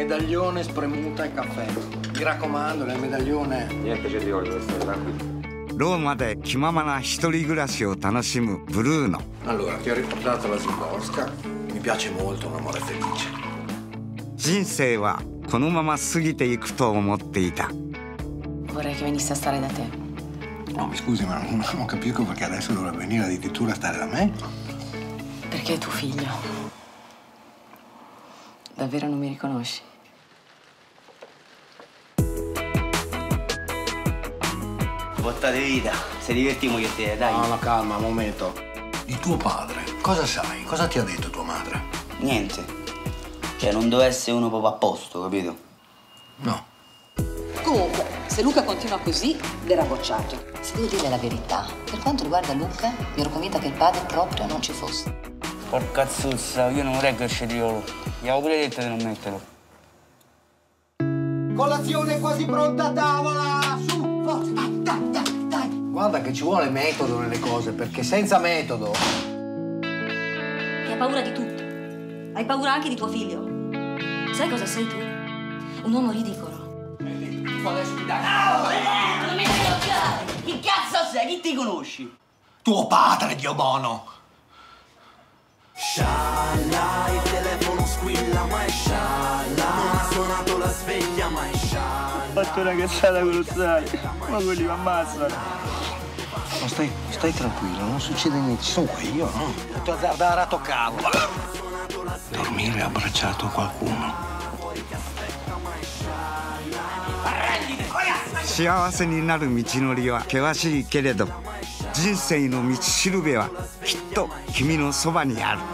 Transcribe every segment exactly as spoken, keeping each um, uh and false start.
medaglione, spremuta e caffè. Mi raccomando, nel medaglione. Niente cetrioli, questo è tranquillo. ローマで気ままな一人暮らしを楽しむブルーノ。 Allora, ti ho riportato la Zimborska. Mi piace molto un amore felice. 人生はこのまま過ぎていくと思っていた。 Vorrei che venisse a stare da te. No, mi scusi, ma non, non capisco perché adesso dovrebbe venire addirittura a stare da me. Perché è tuo figlio. Davvero non mi riconosci? Botta di vita, se divertiamo io e te, dai. No, no, calma, un momento. Di tuo padre, cosa sai? Cosa ti ha detto tua madre? Niente. Cioè, non deve essere uno proprio a posto, capito? No. Comunque, se Luca continua così, verrà bocciato. Se devo dire la verità, per quanto riguarda Luca, mi ero convinta che il padre proprio non ci fosse. Porca zuzza, io non reggo il cetriolo. Gli avevo pure detto di non metterlo. Colazione quasi pronta a tavola! Su, forza, dai, dai, dai, dai! Guarda che ci vuole metodo nelle cose, perché senza metodo... Hai paura di tutto. Hai paura anche di tuo figlio. Sai cosa sei tu? Un uomo ridicolo. Adesso mi dai. No, eh, non mi devi toccare! Chi cazzo sei? Chi ti conosci? Tuo padre, Dio buono! Scialla, il telefono squilla ma è scialla. Non ha suonato la sveglia ma è scialla. Ho fatto una cazzata colossale, ma quelli mi ammazzano. Ma stai, stai tranquillo, non succede niente, ci sono qua io, no? Non ti azzardare a toccarlo. Dormire abbracciato a qualcuno. 幸せになる道のりは険しいけれど、人生の道しるべはきっと君のそばにある。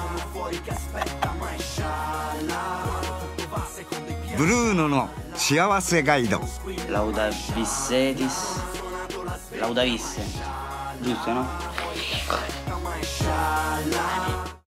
ブルーノの幸せガイド。 Lauda Vissetis. Lauda Visse. Giusto, no?